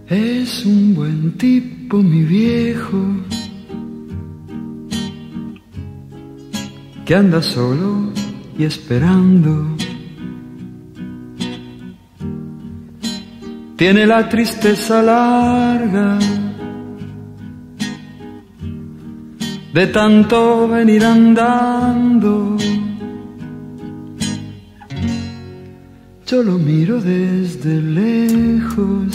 Es un buen tipo, mi viejo, que anda solo y esperando. Tiene la tristeza larga de tanto venir andando. Yo lo miro desde lejos,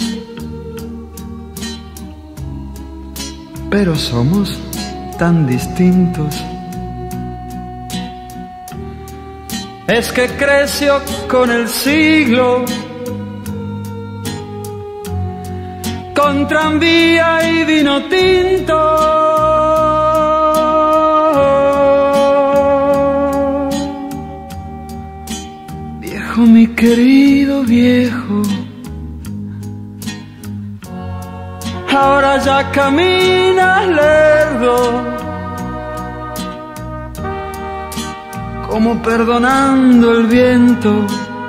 pero somos tan distintos. Es que creció con el siglo, con tranvía y vino tinto. Viejo, mi querido viejo, ahora ya caminas lerdo, como perdonando el viento.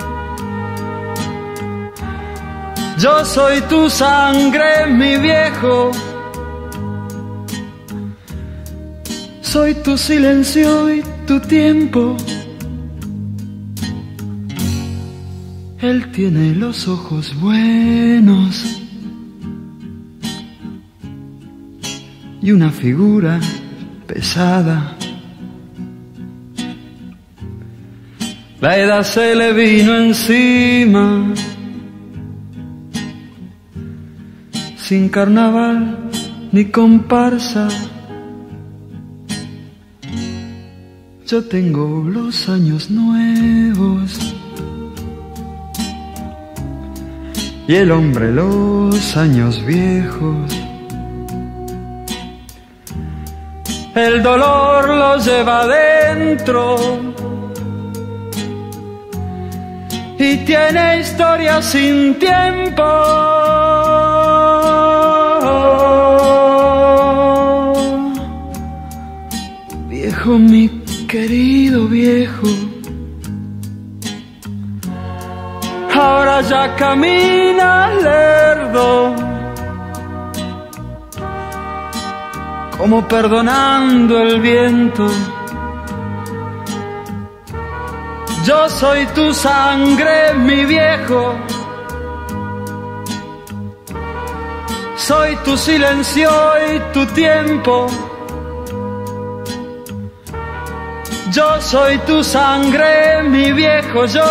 Yo soy tu sangre, mi viejo, soy tu silencio y tu tiempo. Él tiene los ojos buenos y una figura pesada. La edad se le vino encima, sin carnaval ni comparsa. Yo tengo los años nuevos y el hombre los años viejos. El dolor lo lleva adentro y tiene historia sin tiempo. Viejo, mi querido viejo, ahora ya caminas lerdo, como perdonando el viento. Yo soy tu sangre, mi viejo, soy tu silencio y tu tiempo. Yo soy tu sangre, mi viejo, yo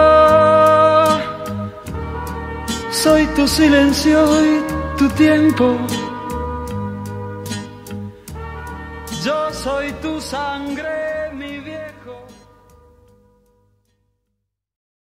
soy tu silencio y tu tiempo. Yo soy tu sangre.